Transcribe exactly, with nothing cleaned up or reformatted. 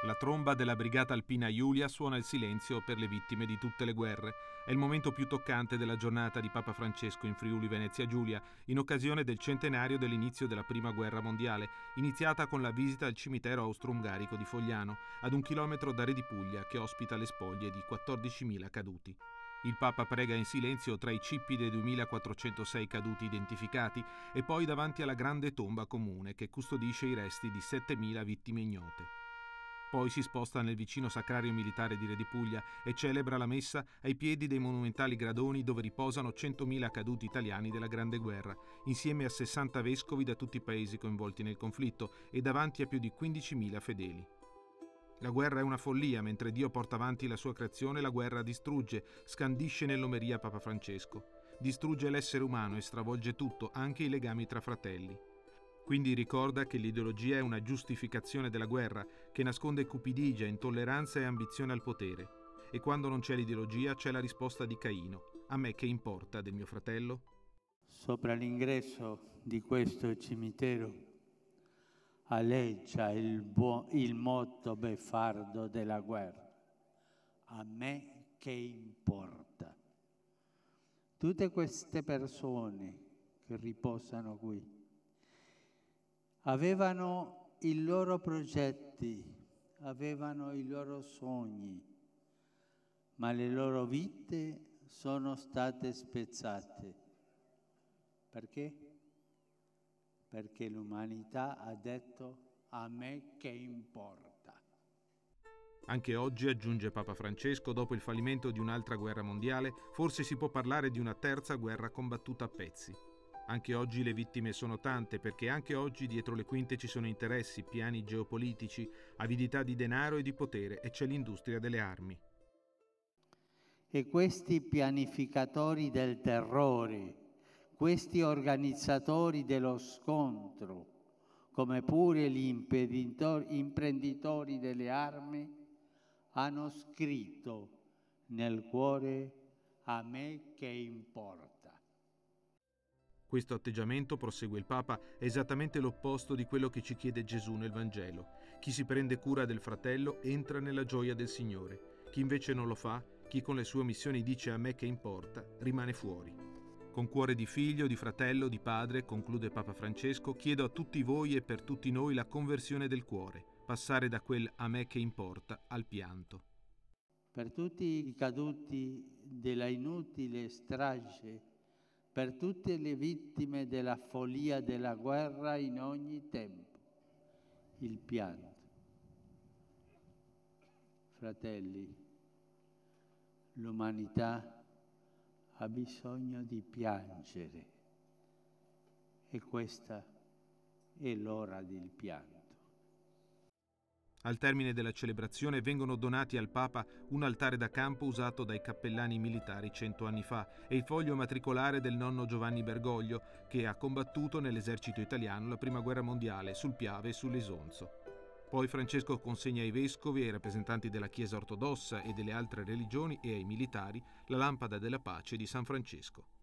La tromba della Brigata Alpina Julia suona il silenzio per le vittime di tutte le guerre. È il momento più toccante della giornata di Papa Francesco in Friuli Venezia Giulia, in occasione del centenario dell'inizio della Prima Guerra Mondiale, iniziata con la visita al cimitero austro-ungarico di Fogliano, ad un chilometro da Re di Puglia, che ospita le spoglie di quattordicimila caduti. Il Papa prega in silenzio tra i cippi dei duemilaquattrocentosei caduti identificati e poi davanti alla grande tomba comune che custodisce i resti di settemila vittime ignote. Poi si sposta nel vicino sacrario militare di Re di Puglia e celebra la messa ai piedi dei monumentali gradoni dove riposano centomila caduti italiani della Grande Guerra, insieme a sessanta vescovi da tutti i paesi coinvolti nel conflitto e davanti a più di quindicimila fedeli. La guerra è una follia, mentre Dio porta avanti la sua creazione, la guerra distrugge, scandisce nell'omeria Papa Francesco. Distrugge l'essere umano e stravolge tutto, anche i legami tra fratelli. Quindi ricorda che l'ideologia è una giustificazione della guerra, che nasconde cupidigia, intolleranza e ambizione al potere. E quando non c'è l'ideologia c'è la risposta di Caino. A me che importa del mio fratello? Sopra l'ingresso di questo cimitero aleggia il, buo, il motto beffardo della guerra. A me che importa. Tutte queste persone che riposano qui avevano i loro progetti, avevano i loro sogni, ma le loro vite sono state spezzate. Perché? Perché l'umanità ha detto a me che importa. Anche oggi, aggiunge Papa Francesco, dopo il fallimento di un'altra guerra mondiale, forse si può parlare di una terza guerra combattuta a pezzi. Anche oggi le vittime sono tante, perché anche oggi dietro le quinte ci sono interessi, piani geopolitici, avidità di denaro e di potere, e c'è l'industria delle armi. E questi pianificatori del terrore, questi organizzatori dello scontro, come pure gli imprenditori delle armi, hanno scritto nel cuore a me che importa. Questo atteggiamento, prosegue il Papa, è esattamente l'opposto di quello che ci chiede Gesù nel Vangelo. Chi si prende cura del fratello entra nella gioia del Signore. Chi invece non lo fa, chi con le sue missioni dice a me che importa, rimane fuori. Con cuore di figlio, di fratello, di padre, conclude Papa Francesco, chiedo a tutti voi e per tutti noi la conversione del cuore, passare da quel a me che importa al pianto. Per tutti i caduti della inutile strage, per tutte le vittime della follia della guerra in ogni tempo, il pianto. Fratelli, l'umanità ha bisogno di piangere e questa è l'ora del pianto. Al termine della celebrazione vengono donati al Papa un altare da campo usato dai cappellani militari cento anni fa e il foglio matricolare del nonno Giovanni Bergoglio, che ha combattuto nell'esercito italiano la Prima Guerra Mondiale sul Piave e sull'Isonzo. Poi Francesco consegna ai vescovi, ai rappresentanti della Chiesa ortodossa e delle altre religioni e ai militari la lampada della pace di San Francesco.